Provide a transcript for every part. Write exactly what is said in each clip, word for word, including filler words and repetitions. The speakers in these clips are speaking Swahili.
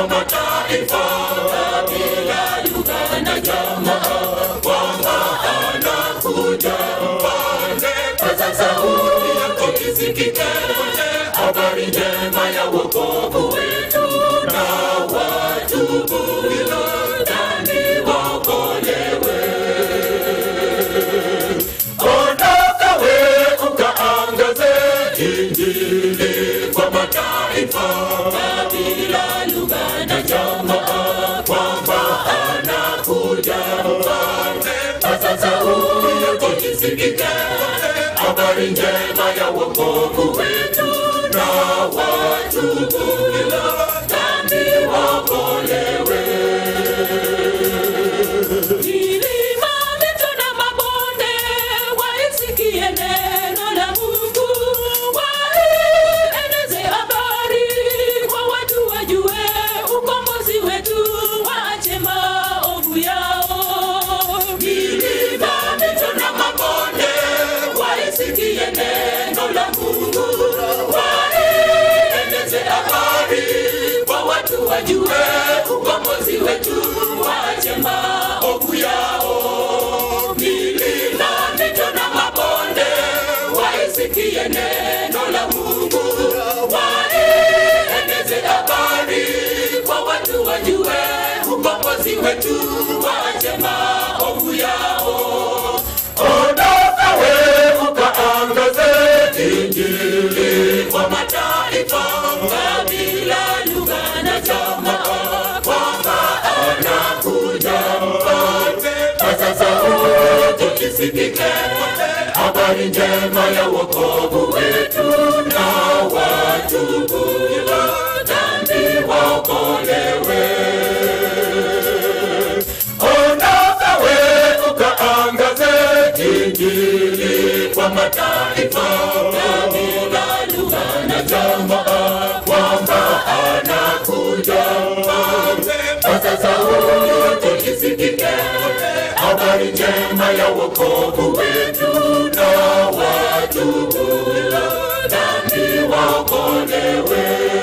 kwa mataifa, kabila, lugha na jamaa, kwamba anakuja mfalme. Paza sauti yako isikike, habari njema ya wokovu wetu, na watubu dhambi waokolewe. Ondoka we ukaangaze Injili kwa mataifa, kabila, lugha na jamaa, kwamba anakuja mfalme. Paza sauti yako isikike, habari njema ya wokovu wetu, na watubu dhambi waokolewe. Milima, mito na mabonde waisikie neno la Mungu, waeneze habari kwa watu wajue ukombozi wetu, waache maovu yao. Milima, mito na mabonde waisikie neno la Mungu, waeneze habari kwa watu wajue ukombozi wetu, waache maovu yao. Milima, mito na mabonde waisikie neno la Mungu, waeneze habari kwa watu wajue ukombozi wetu, waache maovu yao. Ondoka we ukaangaze Injili kwa mataifa, kabila, lugha na jamaa, kwamba anakuja mfalme. Paza sauti isikike, habari njema ya wokovu wetu, na watubu dhambi waokolewe. Ondoka we ukaangaze Injili kwa mataifa, kabila, lugha na jamaa, kwamba anakuja mfalme. Paza sauti isikike, habari njema ya wokovu wetu, na watubu dhambi waokolewe.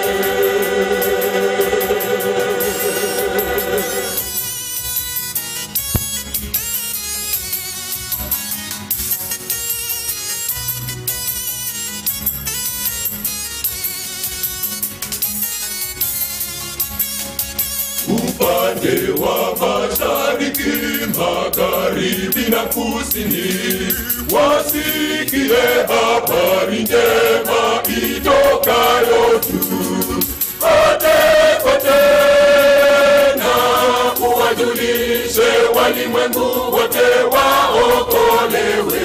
Upande wa mashariki, magharibi na kusini, wasikie habari njema itokayo juu. Kote kote na uwajulishe walimwengu wote waokolewe.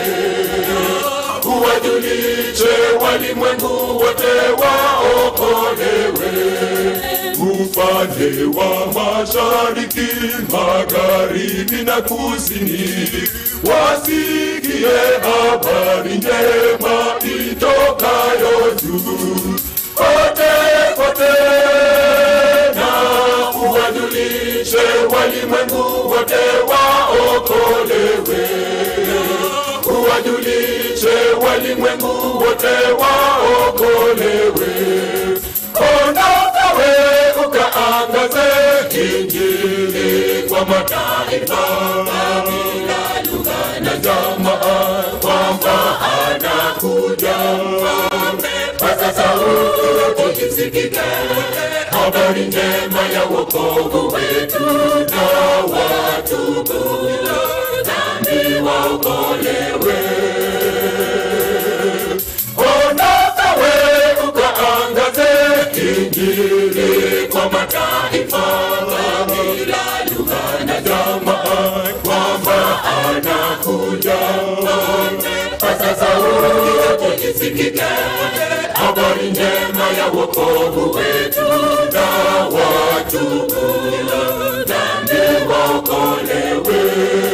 Uwajulishe walimwengu wote waokolewe. Upande wa mashariki, magharibi na kusini, wasikie habari njema itokayo juu. Kote kote na uwajulishe walimwengu wote waokolewe. Uwajulishe walimwengu wote waokolewe. Ondoka we ukaangaze Injili kwa mataifa, kabila, lugha na jamaa, kwamba anakuja mfalme. Paza sauti isikike, habari njema ya wokovu wetu, na watubu dhambi waokolewe. Ondoka we ukaangaze Injili kwa mataifa, kabila, lugha na jamaa, kwamba anakuja mfalme. Paza sauti isikike, habari njema ya wokovu wetu, na watubu dhambi waokolewe.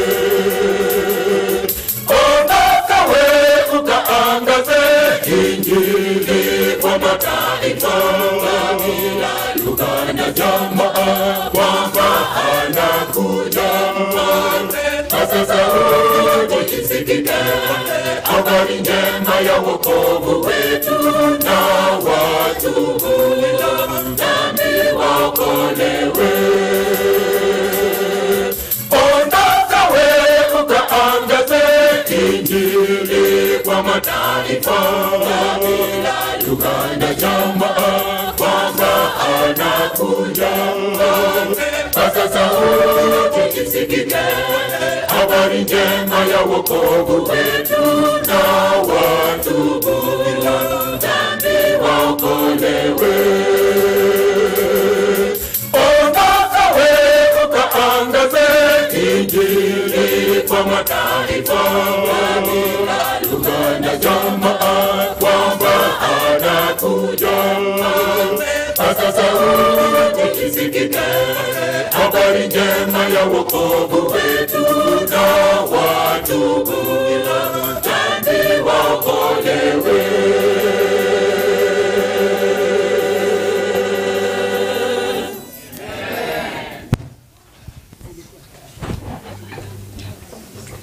Ondoka we ukaangaze Injili kwa mataifa, kabila, lugha na jamaa, kwamba anakuja mfalme. Paza sauti isikike, habari njema ya wokovu wetu, na watubu dhambi waokolewe. mataifa, kabila, lugha na jamaa, kwamba anakuja. Sasa sauti isikike, habari njema ya wokovu wetu, na watubu bila dhambi waokolewe. Ondoka wewe ukaangaze Injili kwa mataifa, kabila, lugha na jamaa, kwamba anakuja. Sasa sauti isikike, habari njema ya wokovu wetu, na watubu bila dhambi waokolewe.